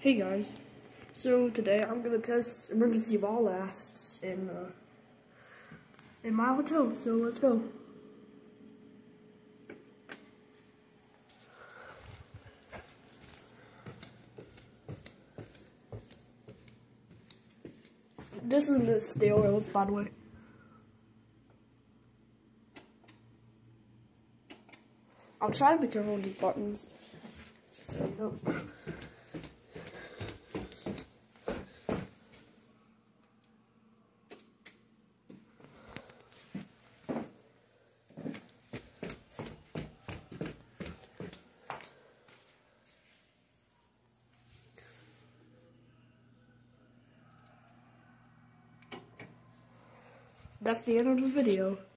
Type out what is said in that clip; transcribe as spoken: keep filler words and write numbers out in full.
Hey guys, so today I'm gonna test emergency ballasts in uh, in my hotel. So let's go. This is the steel rails, by the way. I'll try to be careful with these buttons. So you know. That's the end of the video.